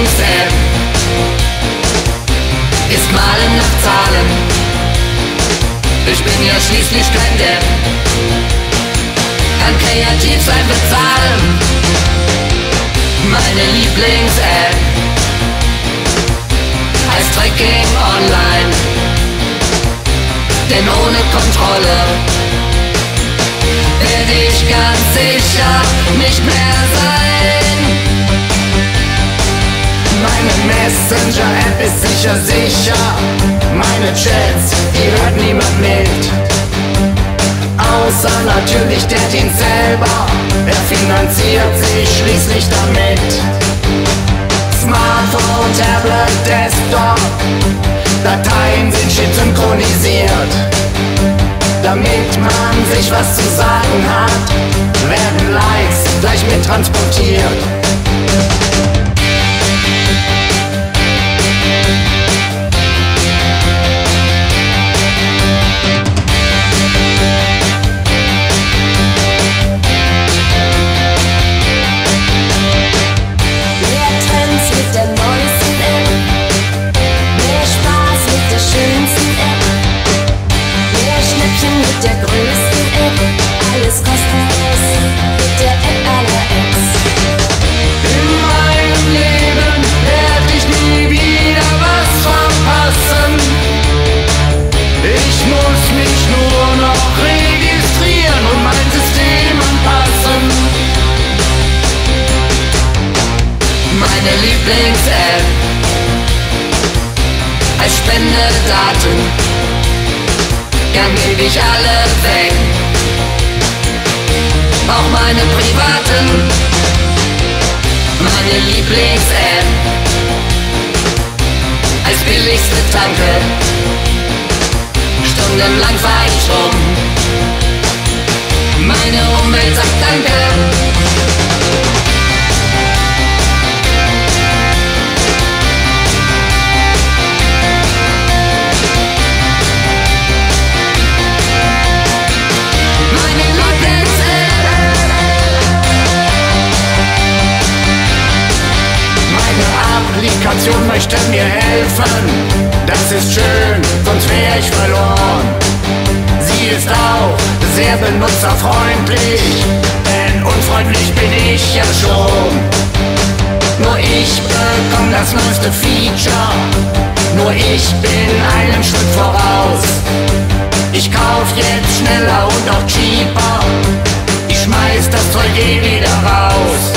Lieblings-App ist Malen nach Zahlen. Ich bin ja schließlich kein Depp, kann kreativ sein bezahlen. Meine Lieblings-App heißt Tracking Online, denn ohne Kontrolle werde ich ganz sicher nicht mehr sein. Meine Messenger-App ist sicher. Meine Chats, die hört niemand mit. Außer natürlich der Dienst selber, er finanziert sich schließlich damit. Smartphone, Tablet, Desktop, Dateien sind shit synchronisiert. Damit man sich was zu sagen hat, werden Likes gleich mit transportiert. Lieblings-App als Spendedaten, gern gebe ich alle weg, auch meine privaten. Meine Lieblings-App als billigste Tanke, stundenlang fahr ich rum, meine Umwelt sagt Danke. Applikation möchte mir helfen, das ist schön, sonst wär ich verloren. Sie ist auch sehr benutzerfreundlich, denn unfreundlich bin ich ja schon. Nur ich bekomme das neueste Feature, nur ich bin einen Schritt voraus. Ich kauf jetzt schneller und auch cheaper, ich schmeiß das Zeug eh wieder raus.